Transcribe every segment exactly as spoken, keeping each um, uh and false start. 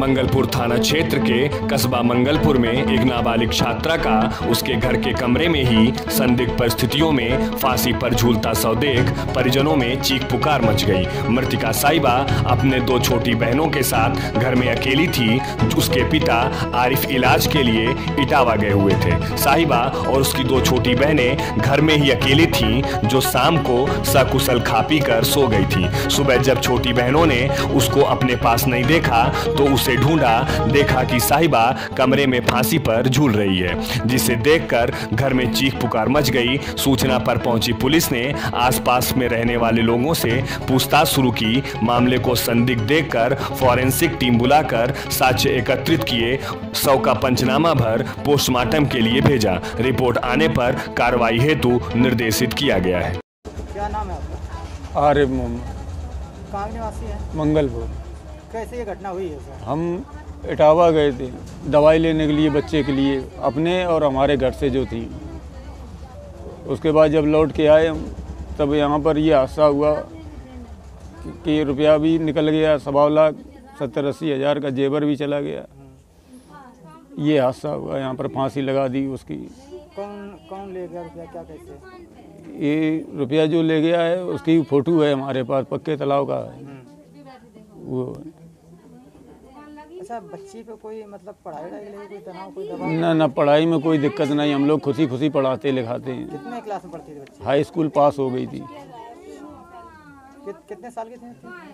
मंगलपुर थाना क्षेत्र के कस्बा मंगलपुर में एक नाबालिग छात्रा का उसके घर के कमरे में ही संदिग्ध परिस्थितियों में फांसी पर झूलता शव देख परिजनों में चीख पुकार मच गई। मृतका साहिबा अपने दो छोटी बहनों के साथ घर में अकेली थी। उसके पिता आरिफ इलाज के लिए इटावा गए हुए थे। साहिबा और उसकी दो छोटी बहनें घर में ही अकेली थीं, जो शाम को सकुशल खा पी कर सो गई थी। सुबह जब छोटी बहनों ने उसको अपने पास नहीं देखा तो उसे ढूंढा, देखा कि साहिबा कमरे में फांसी पर झूल रही है, जिसे देखकर घर में चीख पुकार मच गई। सूचना पर पहुंची पुलिस ने आसपास में रहने वाले लोगों से पूछताछ शुरू की। मामले को संदिग्ध देखकर फॉरेंसिक टीम बुलाकर साक्ष्य एकत्रित किए। शव का पंचनामा भर पोस्टमार्टम के लिए भेजा। रिपोर्ट आने पर कार्रवाई हेतु निर्देशित किया गया है। क्या नाम है आपका? आरिफ मोहम्मद। कहाँ निवासी है? मंगलपुर। कैसे ये घटना हुई है सर? हम इटावा गए थे दवाई लेने के लिए, बच्चे के लिए, अपने और हमारे घर से जो थी। उसके बाद जब लौट के आए तब यहाँ पर ये हादसा हुआ कि रुपया भी निकल गया, सवा लाख सत्तर अस्सी हज़ार का जेवर भी चला गया। ये हादसा हुआ, यहाँ पर फांसी लगा दी उसकी। कौन कौन ले गया रुपया, क्या कैसे? ये रुपया जो ले गया है उसकी फ़ोटो है हमारे पास, पक्के तालाब का है वो। अच्छा, बच्ची पे कोई मतलब पढ़ाई के लिए कोई तनाव, कोई दबाव? ना ना, पढ़ाई में कोई दिक्कत नहीं, हम लोग खुशी खुशी पढ़ाते लिखाते हैं। कितने क्लास में पढ़ती थी बच्ची? हाई स्कूल पास हो गई थी। कि, कितने साल की थी?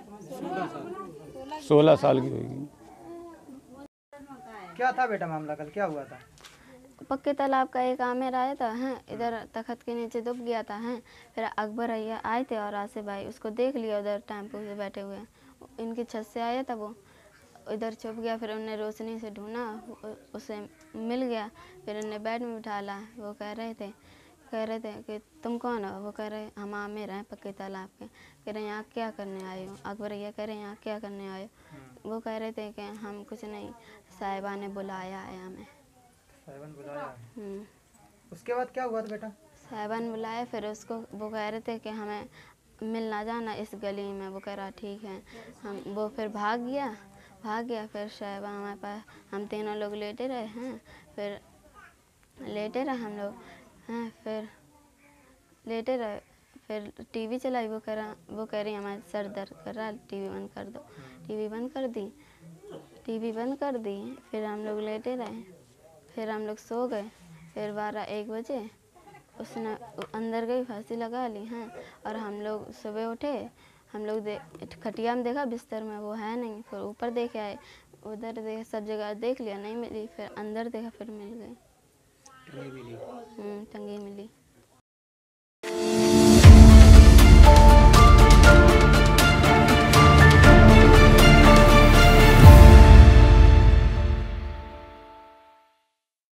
सोलह साल की होगी। क्या था बेटा मामला, कल क्या हुआ था? पक्के तालाब का एक आमेर आया था, हैं इधर तखत के नीचे डूब गया था, हैं फिर अकबर भैया आए थे और आसिफ भाई उसको देख लिया, उधर टेम्पो से बैठे हुए, इनकी छत से आया था, वो इधर छुप गया। फिर उन्हें रोशनी से ढूंढा, उसे मिल गया। फिर उन्हें बेड में बिठा ला। वो कह रहे थे कह रहे थे कि तुम कौन हो? वो कह रहे हम आमेर हैं पक्के तालाब के। कह रहे यहाँ क्या करने आए हो? अकबर भैया कह रहे यहाँ क्या करने आए हो? वो कह रहे थे कि हम कुछ नहीं, साहिबा ने बुलाया है हमें। साहिबा ने बुलाया? उसके बाद क्या हुआ था बेटा? साहिबा ने बुलाया, फिर उसको वो कह रहे थे कि हमें मिलना जाना इस गली में। वो कह रहा ठीक है। हम वो फिर भाग गया भाग गया फिर साहिबा हमारे पास, हम तीनों लोग लेटे रहे हैं। फिर लेटे रहे हम लोग हैं फिर लेटे रहे फिर टीवी चलाई। वो कह रहा वो कह रही हमारे सर दर्द कर रहा, टीवी बंद कर दो। टीवी बंद कर दी टीवी बंद कर दी फिर हम लोग लेटे रहे। फिर हम लोग सो गए। फिर बारह एक बजे उसने अंदर गई, फांसी लगा ली हैं। और हम लोग सुबह उठे, हम लोग दे खटिया में देखा, बिस्तर में वो है नहीं। फिर ऊपर देखे आए, उधर देखे, सब जगह देख लिया, नहीं मिली। फिर अंदर देखा, फिर मिल गई। टंगी मिली? टंगी मिली।